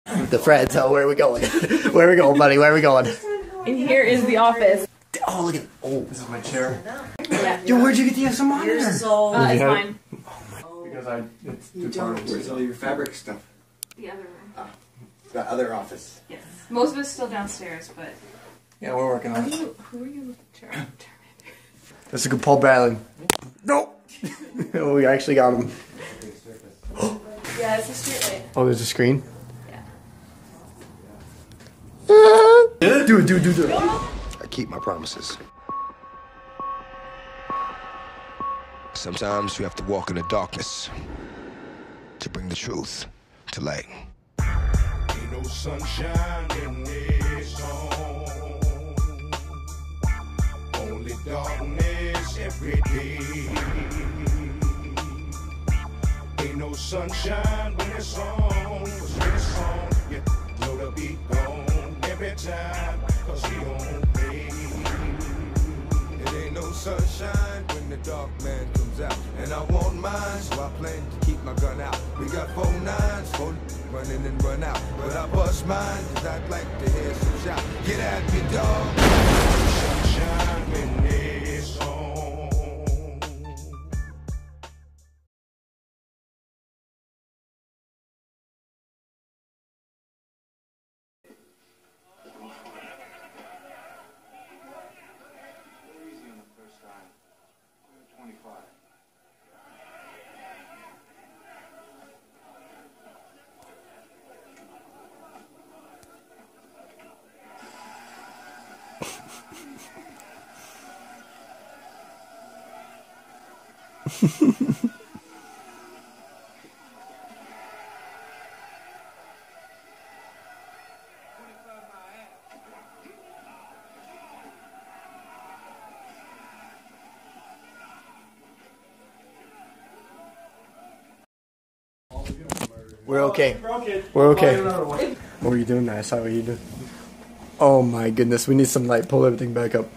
The friends. Oh, where are we going? Where are we going, buddy? Where are we going? And here is the office. Oh, look at. Oh, This is my chair. Yeah. yo, where'd you get the extra monitor? It's mine. Because it's too far. Where's all your fabric stuff? The other room. The other office. Yes. Most of it's still downstairs, but. Yeah, we're working on it. Who are you looking at? That's a good Paul Bradley. No. Oh, we actually got him. Yeah, it's a street light. Oh, there's a screen. Yeah. Do it. I keep my promises. Sometimes you have to walk in the darkness to bring the truth to light. Ain't no sunshine in this home, only darkness every day. Ain't no sunshine when it's on, 'cause when it's on, you know the beat gone every time, 'cause we don't play. It ain't no sunshine when the dark man comes out, and I want mine, so I plan to keep my gun out. We got 4 9s, 4 running and run out, but I bust mine, 'cause I'd like to hear some shout. Get at me, dog. Sunshine when it's on. We're okay. We're okay. What were you doing? I saw what you did. Oh my goodness, we need some light. Pull everything back up.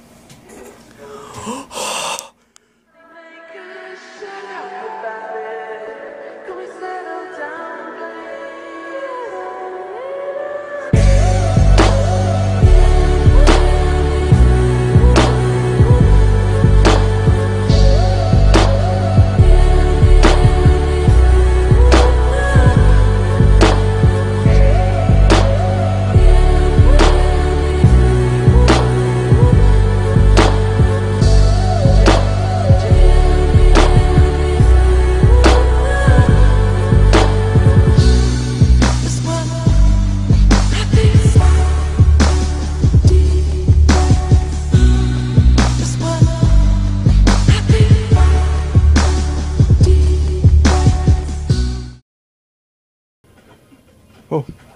Oh.